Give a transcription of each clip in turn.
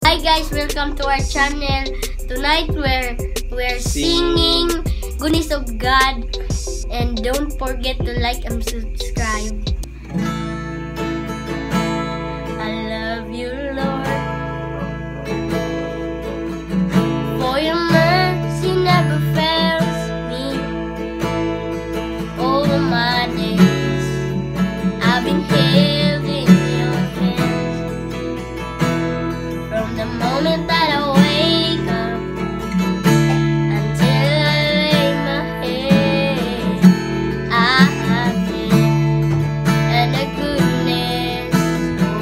Hi guys, welcome to our channel. Tonight we're singing Goodness of God, and don't forget to like and subscribe. I love you, Lord, for your mercy never fails me. All my days I've been held in your hands. From the moment that I wake up until I lay my head, I have been in the goodness of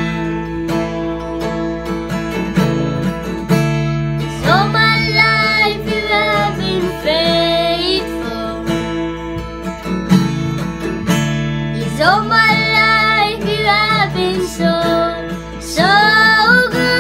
God. It's all my life you have been faithful. It's all my life you have been so good.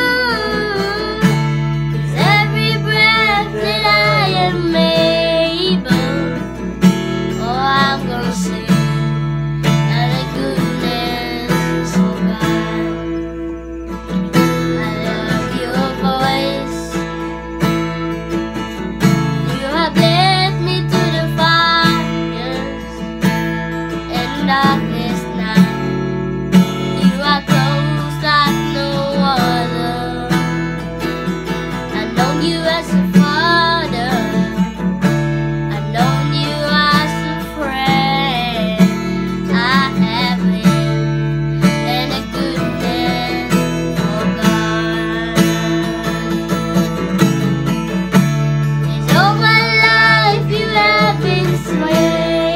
Darkness now, you are close like no other. I know you as a father, I know you as a friend. I have lived in the goodness of God. It's all my life you have been faithful.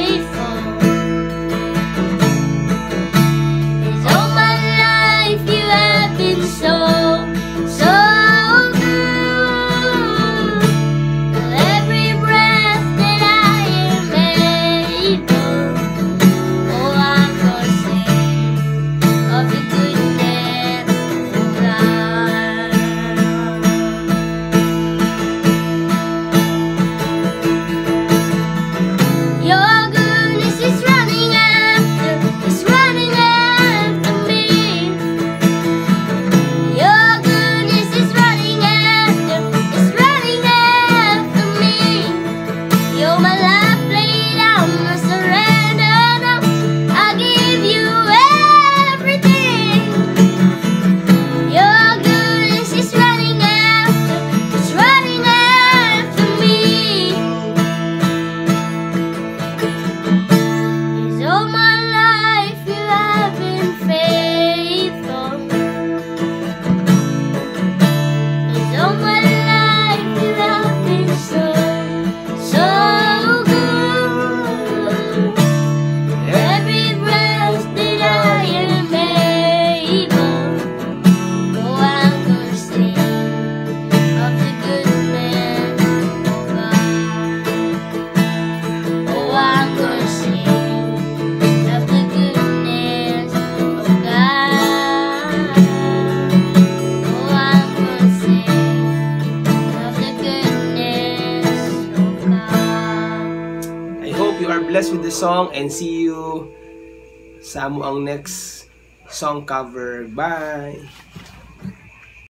You are blessed with the song, and see you sa amuang next song cover. Bye!